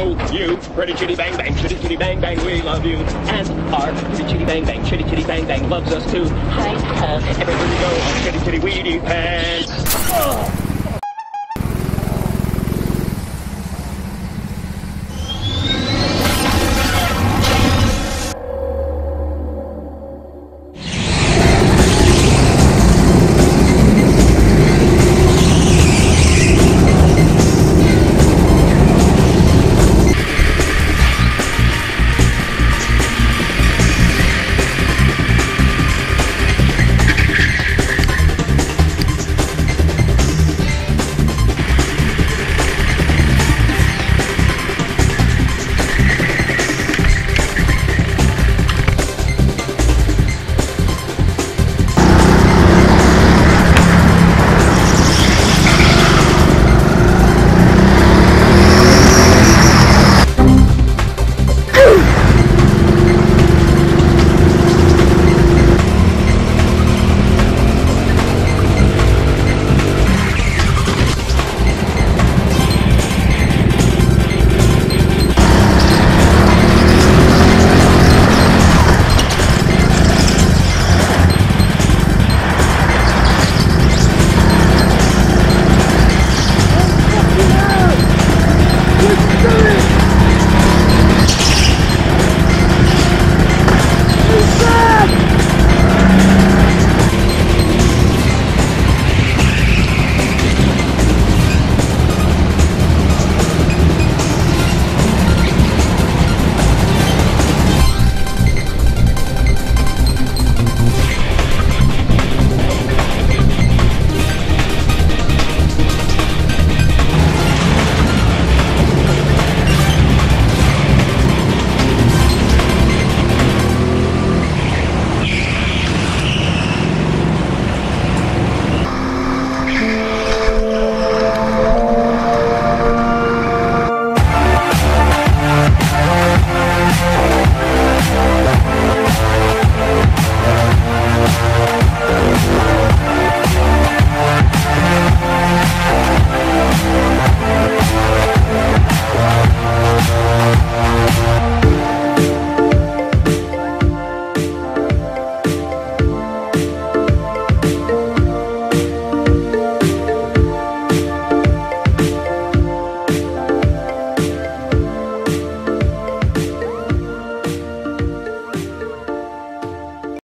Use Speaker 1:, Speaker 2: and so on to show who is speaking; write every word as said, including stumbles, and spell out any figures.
Speaker 1: to you. Pretty chitty bang bang, chitty chitty bang bang, we love you. And our pretty chitty bang bang, chitty chitty bang bang loves us too. Hi, uh, everywhere we go, on chitty chitty weedy pants. Oh.